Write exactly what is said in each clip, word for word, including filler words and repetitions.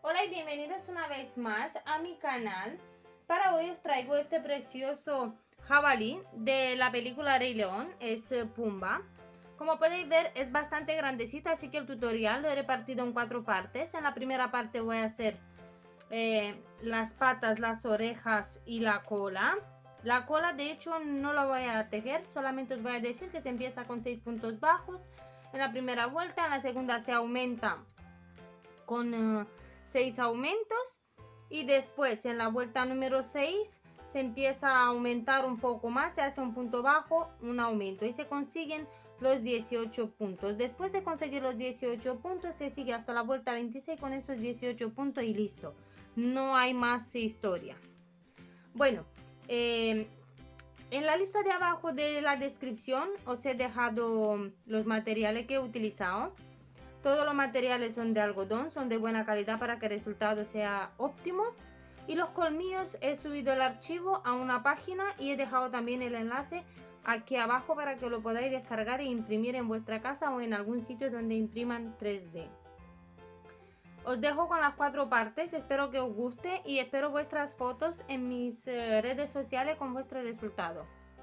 Hola y bienvenidos una vez más a mi canal. Para hoy os traigo este precioso jabalí de la película Rey León, es Pumba. Como podéis ver es bastante grandecito, así que el tutorial lo he repartido en cuatro partes. En la primera parte voy a hacer eh, las patas, las orejas y la cola. La cola de hecho no la voy a tejer, solamente os voy a decir que se empieza con seis puntos bajos en la primera vuelta, en la segunda se aumenta con uh, seis aumentos y después en la vuelta número seis se empieza a aumentar un poco más, se hace un punto bajo, un aumento y se consiguen los dieciocho puntos. Después de conseguir los dieciocho puntos se sigue hasta la vuelta veintiséis con estos dieciocho puntos y listo, no hay más historia. Bueno, eh, en la lista de abajo de la descripción os he dejado los materiales que he utilizado. Todos los materiales son de algodón, son de buena calidad para que el resultado sea óptimo. Y los colmillos he subido el archivo a una página y he dejado también el enlace aquí abajo para que lo podáis descargar e imprimir en vuestra casa o en algún sitio donde impriman tres D. Os dejo con las cuatro partes, espero que os guste y espero vuestras fotos en mis eh, redes sociales con vuestro resultado.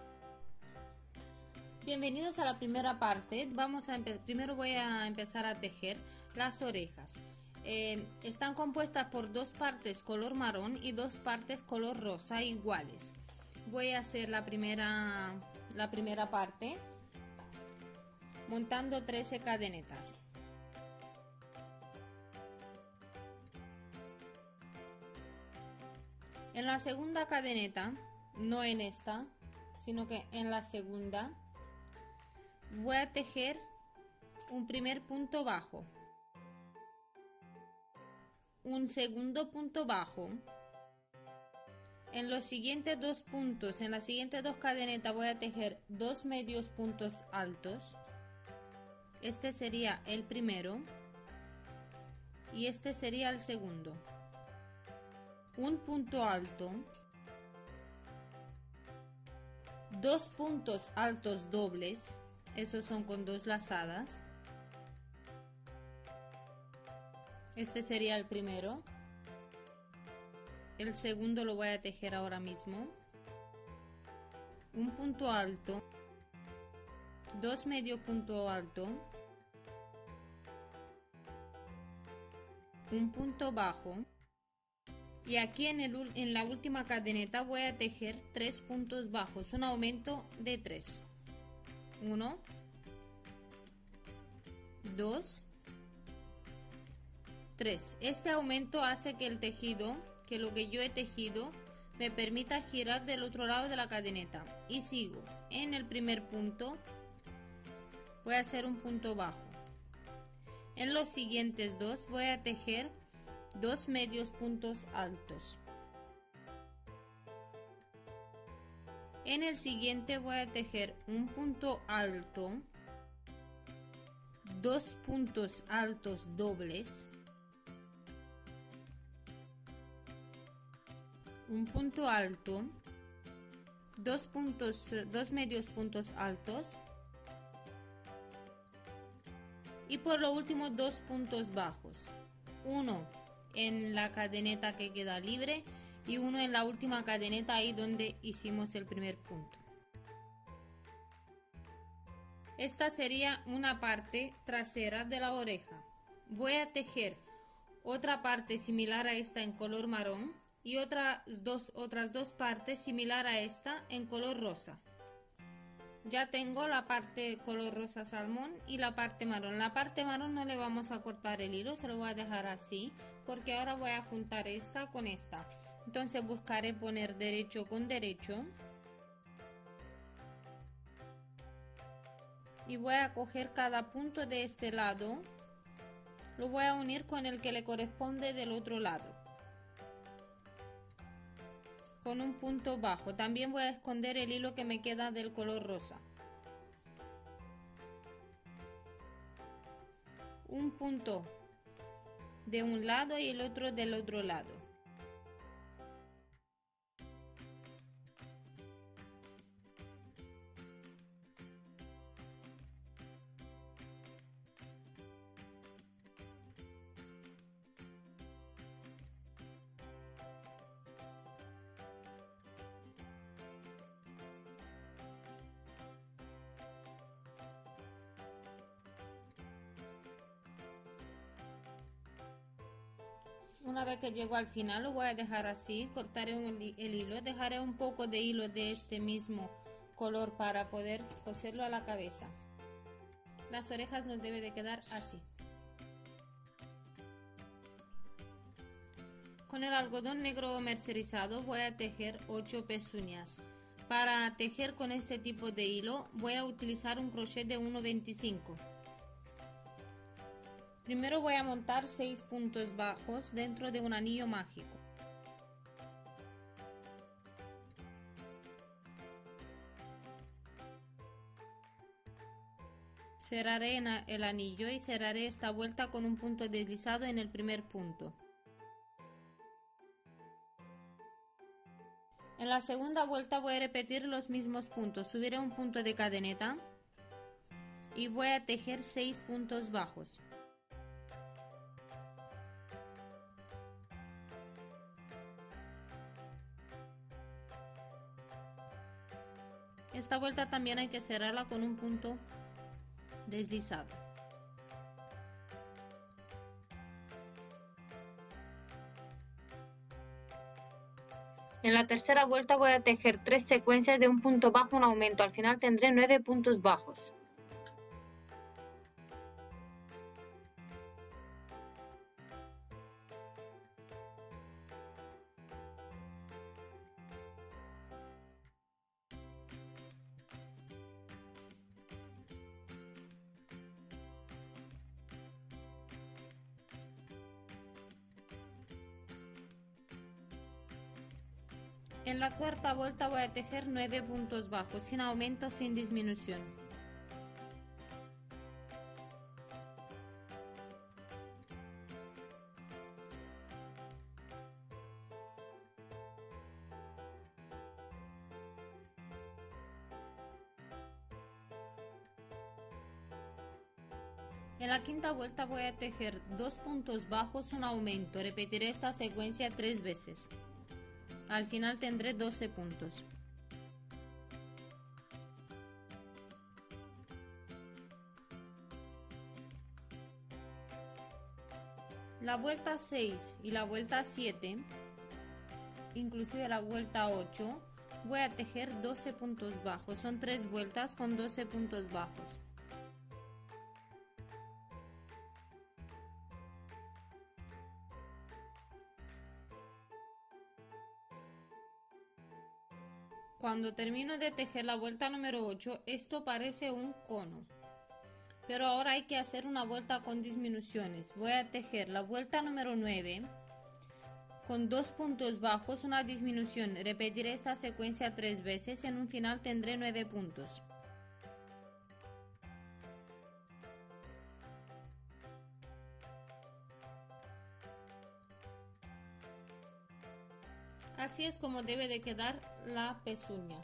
Bienvenidos a la primera parte. Vamos a primero voy a empezar a tejer las orejas. Eh, están compuestas por dos partes color marrón y dos partes color rosa iguales. Voy a hacer la primera, la primera parte montando trece cadenetas. En la segunda cadeneta, no en esta, sino que en la segunda, voy a tejer un primer punto bajo, un segundo punto bajo. En los siguientes dos puntos, en las siguientes dos cadenetas voy a tejer dos medios puntos altos. Este sería el primero y este sería el segundo. Un punto alto, dos puntos altos dobles, esos son con dos lazadas. Este sería el primero. El segundo lo voy a tejer ahora mismo. Un punto alto, dos medio punto alto, un punto bajo. Y aquí en, el, en la última cadeneta voy a tejer tres puntos bajos, un aumento de tres. uno, dos, tres. Este aumento hace que el tejido, que lo que yo he tejido, me permita girar del otro lado de la cadeneta. Y sigo. En el primer punto voy a hacer un punto bajo. En los siguientes dos voy a tejer dos medios puntos altos. En el siguiente voy a tejer un punto alto, dos puntos altos dobles, un punto alto, dos puntos, dos medios puntos altos y por lo último dos puntos bajos, uno en la cadeneta que queda libre y uno en la última cadeneta ahí donde hicimos el primer punto. Esta sería una parte trasera de la oreja. Voy a tejer otra parte similar a esta en color marrón y otras dos, otras dos partes similar a esta en color rosa. Ya tengo la parte color rosa salmón y la parte marrón. La parte marrón no le vamos a cortar el hilo, se lo voy a dejar así porque ahora voy a juntar esta con esta. Entonces buscaré poner derecho con derecho y voy a coger cada punto de este lado, lo voy a unir con el que le corresponde del otro lado con un punto bajo. También voy a esconder el hilo que me queda del color rosa. Un punto de un lado y el otro del otro lado. Una vez que llego al final lo voy a dejar así, cortaré un, el hilo, dejaré un poco de hilo de este mismo color para poder coserlo a la cabeza. Las orejas nos debe de quedar así. Con el algodón negro mercerizado voy a tejer ocho pezuñas. Para tejer con este tipo de hilo voy a utilizar un crochet de uno veinticinco. Primero voy a montar seis puntos bajos dentro de un anillo mágico. Cerraré el anillo y cerraré esta vuelta con un punto deslizado en el primer punto. En la segunda vuelta voy a repetir los mismos puntos, subiré un punto de cadeneta y voy a tejer seis puntos bajos. Esta vuelta también hay que cerrarla con un punto deslizado. En la tercera vuelta voy a tejer tres secuencias de un punto bajo, un aumento. Al final tendré nueve puntos bajos. En la cuarta vuelta voy a tejer nueve puntos bajos, sin aumento, sin disminución. En la quinta vuelta voy a tejer dos puntos bajos, un aumento. Repetiré esta secuencia tres veces. Al final tendré doce puntos. La vuelta seis y la vuelta siete, inclusive la vuelta ocho, voy a tejer doce puntos bajos. Son tres vueltas con doce puntos bajos. Cuando termino de tejer la vuelta número ocho, esto parece un cono. Pero ahora hay que hacer una vuelta con disminuciones. Voy a tejer la vuelta número nueve con dos puntos bajos, una disminución. Repetiré esta secuencia tres veces. En un final tendré nueve puntos. Así es como debe de quedar la pezuña.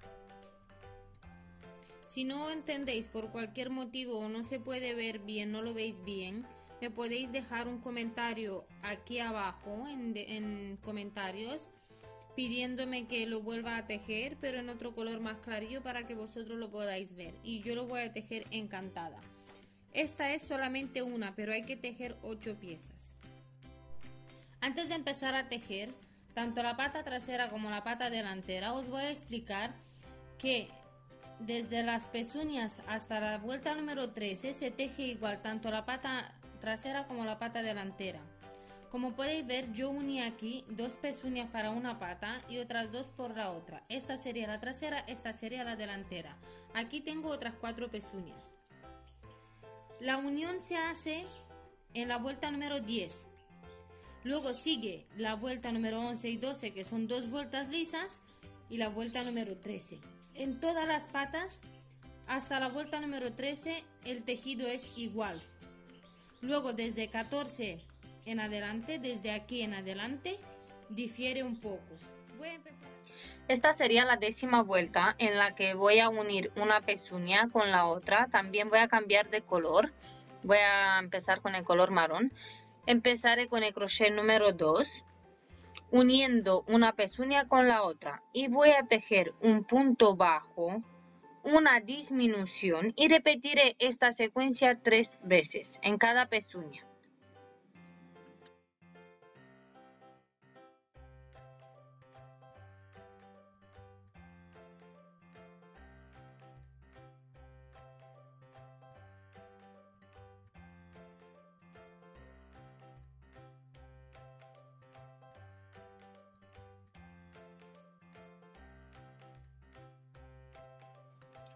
Si no entendéis por cualquier motivo o no se puede ver bien, no lo veis bien, me podéis dejar un comentario aquí abajo en, de, en comentarios pidiéndome que lo vuelva a tejer, pero en otro color más clarillo para que vosotros lo podáis ver. Y yo lo voy a tejer encantada. Esta es solamente una, pero hay que tejer ocho piezas. Antes de empezar a tejer tanto la pata trasera como la pata delantera, os voy a explicar que desde las pezuñas hasta la vuelta número trece se teje igual tanto la pata trasera como la pata delantera. Como podéis ver, yo uní aquí dos pezuñas para una pata y otras dos por la otra. Esta sería la trasera, esta sería la delantera. Aquí tengo otras cuatro pezuñas. La unión se hace en la vuelta número diez. Luego sigue la vuelta número once y doce, que son dos vueltas lisas, y la vuelta número trece. En todas las patas, hasta la vuelta número trece, el tejido es igual. Luego desde catorce en adelante, desde aquí en adelante, difiere un poco. Voy a empezar. Esta sería la décima vuelta en la que voy a unir una pezuña con la otra. También voy a cambiar de color. Voy a empezar con el color marrón. Empezaré con el crochet número dos, uniendo una pezuña con la otra, y voy a tejer un punto bajo, una disminución, y repetiré esta secuencia tres veces en cada pezuña.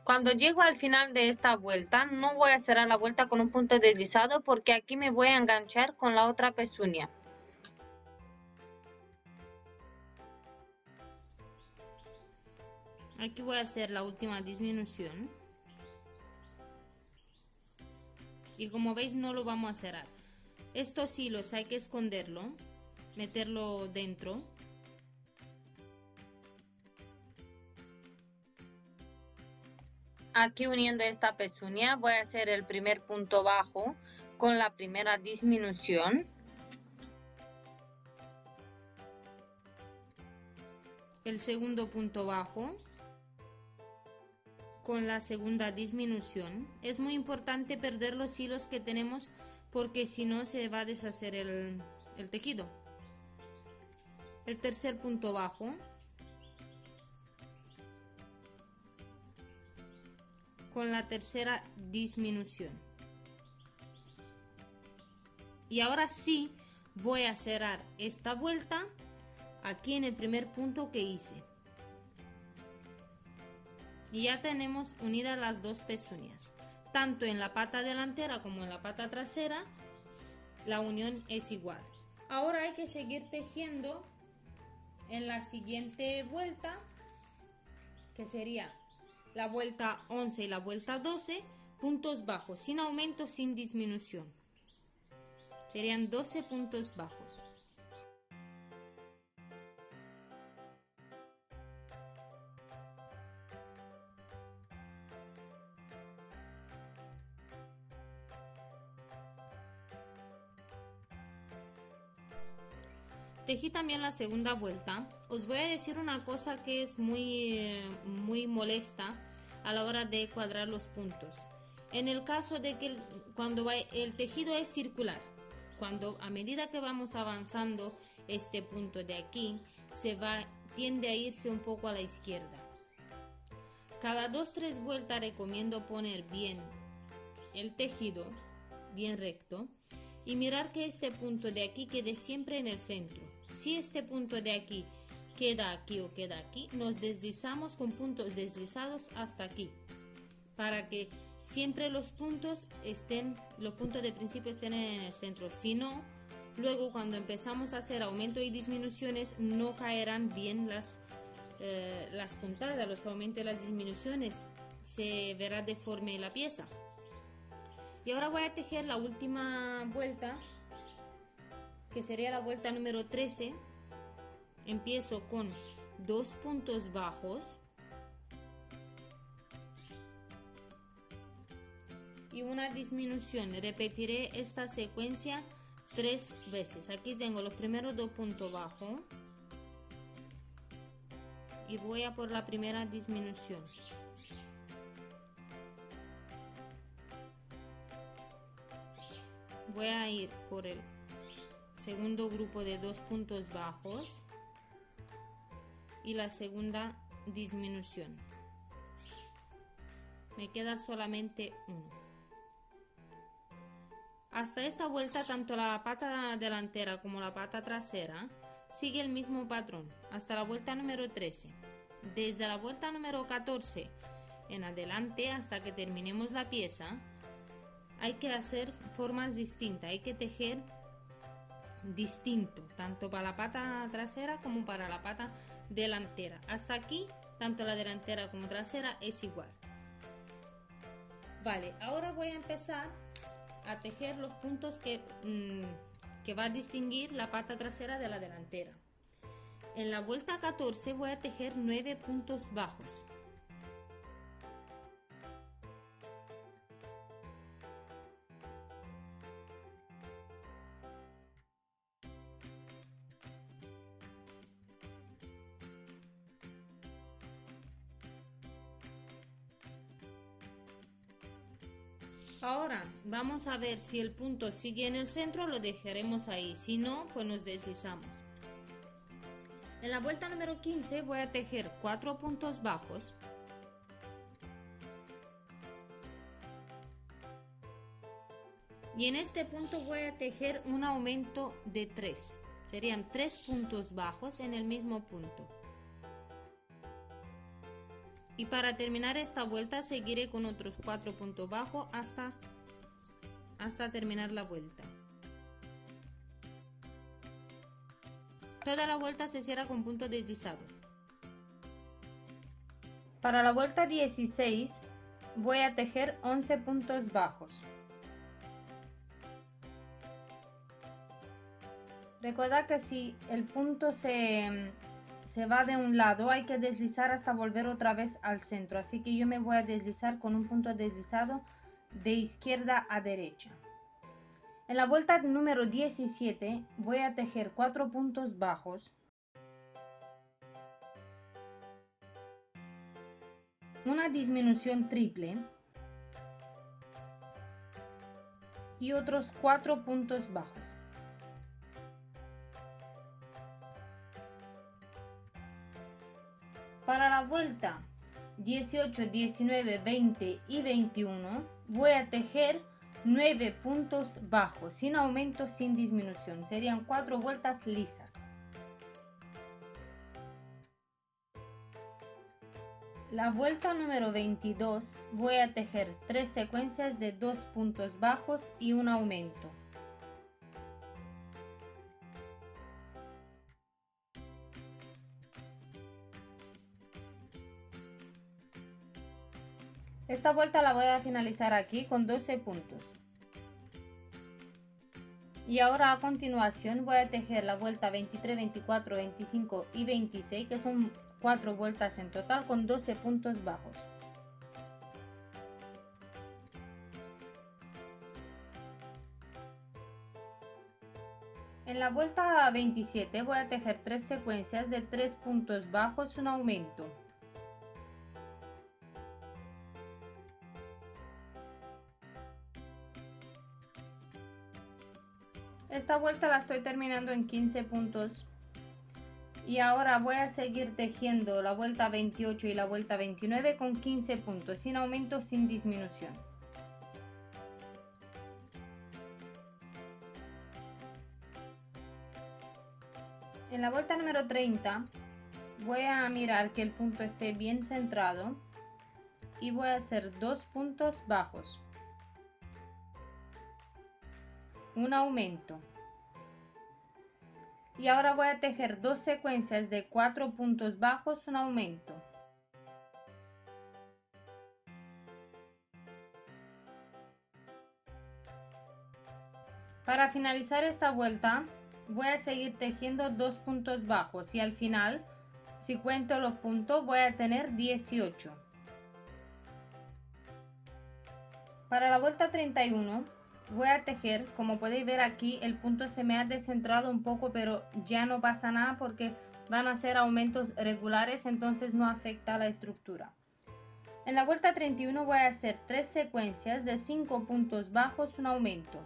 Cuando llego al final de esta vuelta, no voy a cerrar la vuelta con un punto deslizado porque aquí me voy a enganchar con la otra pezuña. Aquí voy a hacer la última disminución. Y como veis no lo vamos a cerrar. Estos hilos hay que esconderlo, meterlo dentro. Aquí uniendo esta pezuña voy a hacer el primer punto bajo con la primera disminución. El segundo punto bajo con la segunda disminución. Es muy importante perder los hilos que tenemos porque si no se va a deshacer el, el tejido. El tercer punto bajo con la tercera disminución. Y ahora sí voy a cerrar esta vuelta aquí en el primer punto que hice. Y ya tenemos unidas las dos pezuñas. Tanto en la pata delantera como en la pata trasera, la unión es igual. Ahora hay que seguir tejiendo en la siguiente vuelta, que sería la vuelta once y la vuelta doce, puntos bajos, sin aumento, sin disminución. Serían doce puntos bajos. Tejí también la segunda vuelta. Os voy a decir una cosa que es muy, muy molesta a la hora de cuadrar los puntos. En el caso de que el, cuando va, el tejido es circular, cuando a medida que vamos avanzando este punto de aquí, se va, tiende a irse un poco a la izquierda. Cada dos tres vueltas recomiendo poner bien el tejido, bien recto, y mirar que este punto de aquí quede siempre en el centro. Si este punto de aquí queda aquí o queda aquí, nos deslizamos con puntos deslizados hasta aquí, para que siempre los puntos estén, los puntos de principio estén en el centro. Si no, luego cuando empezamos a hacer aumento y disminuciones no caerán bien las, eh, las puntadas, los aumentos y las disminuciones, se verá deforme la pieza. Y ahora voy a tejer la última vuelta, que sería la vuelta número trece. Empiezo con dos puntos bajos y una disminución. Repetiré esta secuencia tres veces. Aquí tengo los primeros dos puntos bajos y voy a por la primera disminución. Voy a ir por el segundo grupo de dos puntos bajos y la segunda disminución. Me queda solamente uno. Hasta esta vuelta tanto la pata delantera como la pata trasera sigue el mismo patrón hasta la vuelta número trece. Desde la vuelta número catorce en adelante hasta que terminemos la pieza hay que hacer formas distintas, hay que tejer distinto, tanto para la pata trasera como para la pata delantera. Hasta aquí, tanto la delantera como trasera es igual. Vale, ahora voy a empezar a tejer los puntos que, mmm, que va a distinguir la pata trasera de la delantera. En la vuelta catorce voy a tejer nueve puntos bajos. Ahora vamos a ver si el punto sigue en el centro, lo dejaremos ahí, si no, pues nos deslizamos. En la vuelta número quince voy a tejer cuatro puntos bajos. Y en este punto voy a tejer un aumento de tres. Serían tres puntos bajos en el mismo punto. Y para terminar esta vuelta seguiré con otros cuatro puntos bajos hasta, hasta terminar la vuelta. Toda la vuelta se cierra con punto deslizado. Para la vuelta dieciséis voy a tejer once puntos bajos. Recuerda que si el punto se, se va de un lado hay que deslizar hasta volver otra vez al centro, así que yo me voy a deslizar con un punto deslizado de izquierda a derecha. En la vuelta número diecisiete voy a tejer cuatro puntos bajos, una disminución triple y otros cuatro puntos bajos. Para la vuelta dieciocho, diecinueve, veinte y veintiuno voy a tejer nueve puntos bajos, sin aumento, sin disminución. Serían cuatro vueltas lisas. La vuelta número veintidós voy a tejer tres secuencias de dos puntos bajos y un aumento. Esta vuelta la voy a finalizar aquí con doce puntos. Y ahora a continuación voy a tejer la vuelta veintitrés, veinticuatro, veinticinco y veintiséis, que son cuatro vueltas en total con doce puntos bajos. En la vuelta veintisiete voy a tejer tres secuencias de tres puntos bajos, un aumento. Esta vuelta la estoy terminando en quince puntos. Y ahora voy a seguir tejiendo la vuelta veintiocho y la vuelta veintinueve con quince puntos, sin aumento, sin disminución. En la vuelta número treinta voy a mirar que el punto esté bien centrado y voy a hacer dos puntos bajos, un aumento. Y ahora voy a tejer dos secuencias de cuatro puntos bajos, un aumento. Para finalizar esta vuelta voy a seguir tejiendo dos puntos bajos y al final, si cuento los puntos, voy a tener dieciocho. Para la vuelta treinta y uno voy a tejer, como podéis ver aquí, el punto se me ha descentrado un poco, pero ya no pasa nada porque van a ser aumentos regulares, entonces no afecta a la estructura. En la vuelta treinta y uno voy a hacer tres secuencias de cinco puntos bajos, un aumento.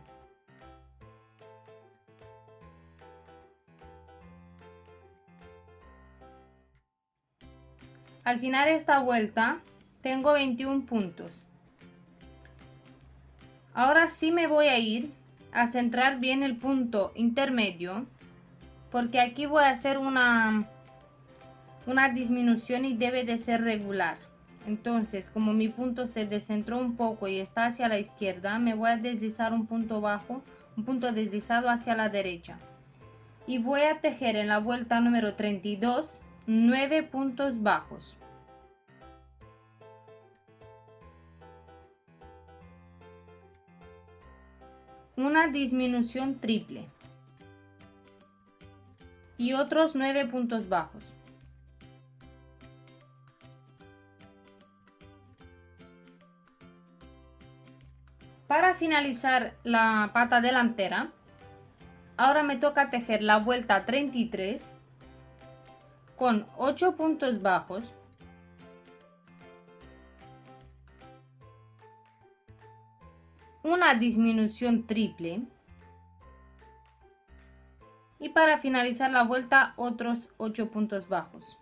Al final de esta vuelta tengo veintiún puntos. Ahora sí me voy a ir a centrar bien el punto intermedio, porque aquí voy a hacer una, una disminución y debe de ser regular. Entonces, como mi punto se descentró un poco y está hacia la izquierda, me voy a deslizar un punto bajo, un punto deslizado hacia la derecha. Y voy a tejer en la vuelta número treinta y dos, nueve puntos bajos. Una disminución triple y otros nueve puntos bajos. Para finalizar la pata delantera, ahora me toca tejer la vuelta treinta y tres con ocho puntos bajos, una disminución triple y para finalizar la vuelta otros ocho puntos bajos.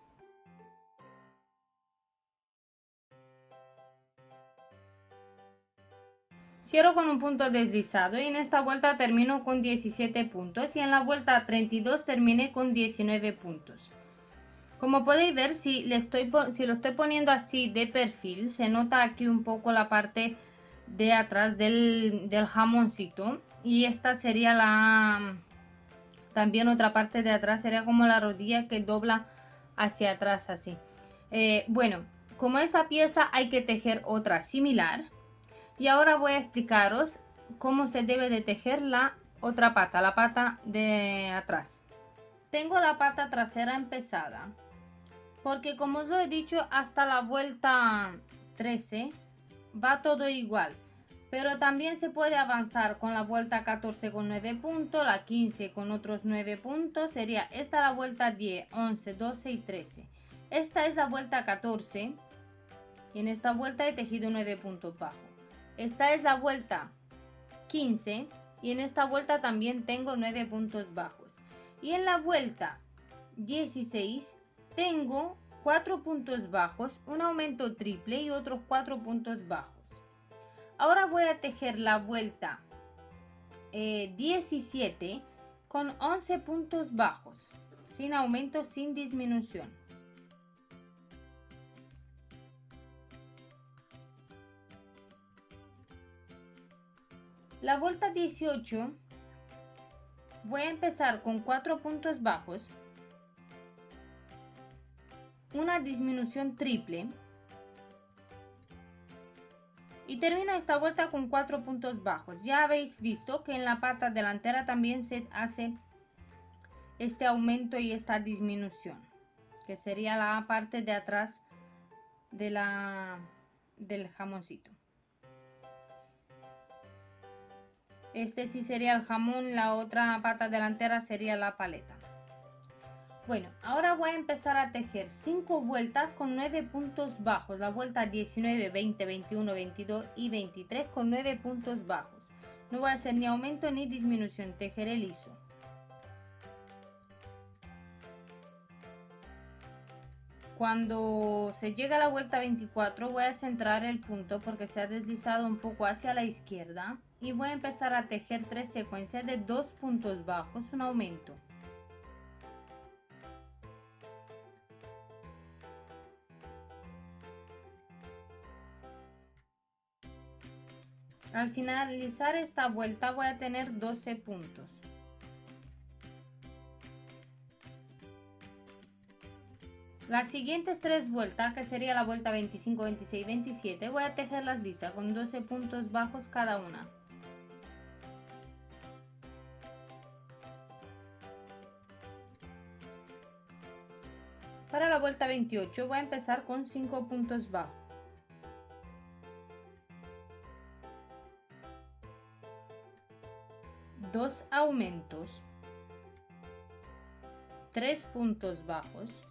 Cierro con un punto deslizado y en esta vuelta termino con diecisiete puntos y en la vuelta treinta y dos terminé con diecinueve puntos. Como podéis ver, si, le estoy, si lo estoy poniendo así de perfil, se nota aquí un poco la parte de atrás del, del jamoncito. Y esta sería la... También otra parte de atrás sería como la rodilla que dobla hacia atrás así. Eh, bueno, como esta pieza hay que tejer otra similar. Y ahora voy a explicaros cómo se debe de tejer la otra pata, la pata de atrás. Tengo la pata trasera empezada. Porque como os lo he dicho, hasta la vuelta trece va todo igual. Pero también se puede avanzar con la vuelta catorce con nueve puntos, la quince con otros nueve puntos. Sería esta la vuelta diez, once, doce y trece. Esta es la vuelta catorce. Y en esta vuelta he tejido nueve puntos bajos. Esta es la vuelta quince. Y en esta vuelta también tengo nueve puntos bajos. Y en la vuelta dieciséis tengo cuatro puntos bajos, un aumento triple y otros cuatro puntos bajos. Ahora voy a tejer la vuelta eh, diecisiete con once puntos bajos, sin aumento, sin disminución. La vuelta dieciocho voy a empezar con cuatro puntos bajos, una disminución triple y termino esta vuelta con cuatro puntos bajos. Ya habéis visto que en la pata delantera también se hace este aumento y esta disminución, que sería la parte de atrás de la, del jamoncito. Este sí sería el jamón, la otra pata delantera sería la paleta. Bueno, ahora voy a empezar a tejer cinco vueltas con nueve puntos bajos. La vuelta diecinueve, veinte, veintiuno, veintidós y veintitrés con nueve puntos bajos. No voy a hacer ni aumento ni disminución, tejeré liso. Cuando se llega a la vuelta veinticuatro voy a centrar el punto porque se ha deslizado un poco hacia la izquierda. Y voy a empezar a tejer tres secuencias de dos puntos bajos, un aumento. Al finalizar esta vuelta voy a tener doce puntos. Las siguientes tres vueltas, que sería la vuelta veinticinco, veintiséis, veintisiete, voy a tejerlas lisas con doce puntos bajos cada una. Para la vuelta veintiocho voy a empezar con cinco puntos bajos. Dos aumentos, tres puntos bajos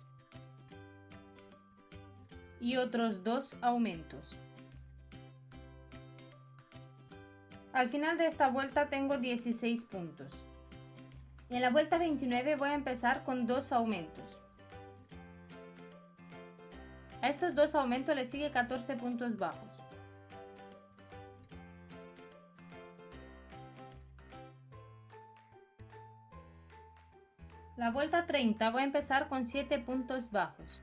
y otros dos aumentos. Al final de esta vuelta tengo dieciséis puntos. En la vuelta veintinueve voy a empezar con dos aumentos. A estos dos aumentos le sigue catorce puntos bajos. La vuelta treinta voy a empezar con siete puntos bajos.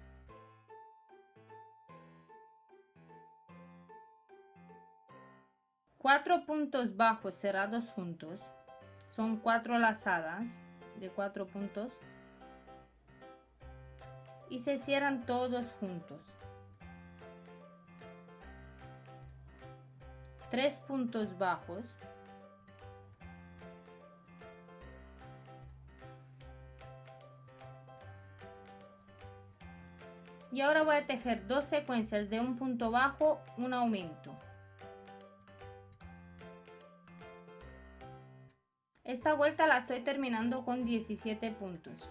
cuatro puntos bajos cerrados juntos. Son cuatro lazadas de cuatro puntos. Y se cierran todos juntos. tres puntos bajos. Y ahora voy a tejer dos secuencias de un punto bajo, un aumento. Esta vuelta la estoy terminando con diecisiete puntos.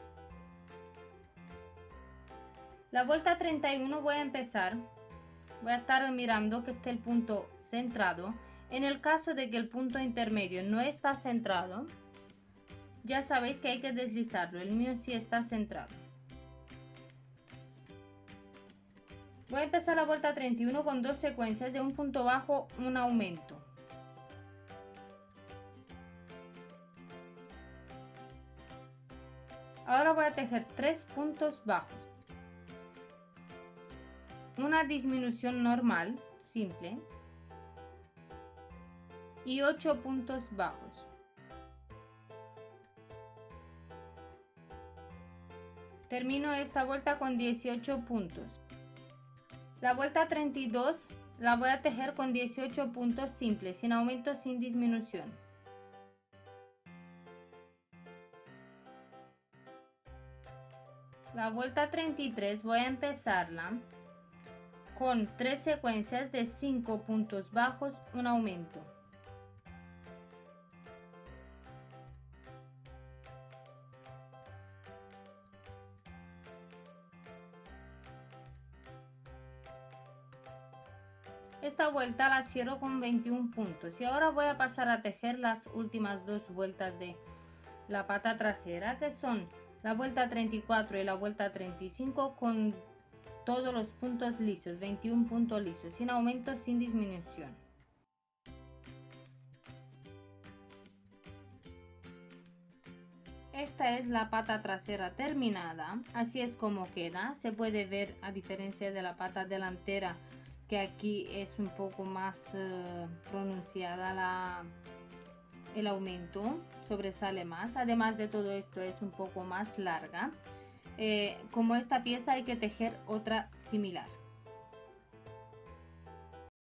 La vuelta treinta y uno voy a empezar. Voy a estar mirando que esté el punto centrado. En el caso de que el punto intermedio no está centrado, ya sabéis que hay que deslizarlo. El mío sí está centrado. Voy a empezar la vuelta treinta y uno con dos secuencias de un punto bajo, un aumento. Ahora voy a tejer tres puntos bajos. una disminución normal, simple, y ocho puntos bajos. Termino esta vuelta con dieciocho puntos. La vuelta treinta y dos la voy a tejer con dieciocho puntos simples, sin aumento, sin disminución. La vuelta treinta y tres voy a empezarla con tres secuencias de cinco puntos bajos, un aumento. Esta vuelta la cierro con veintiún puntos y ahora voy a pasar a tejer las últimas dos vueltas de la pata trasera, que son la vuelta treinta y cuatro y la vuelta treinta y cinco, con todos los puntos lisos, veintiún puntos lisos, sin aumento, sin disminución. Esta es la pata trasera terminada, así es como queda. Se puede ver, a diferencia de la pata delantera, que aquí es un poco más uh, pronunciada la, el aumento, sobresale más. Además de todo esto es un poco más larga. Eh, como esta pieza hay que tejer otra similar.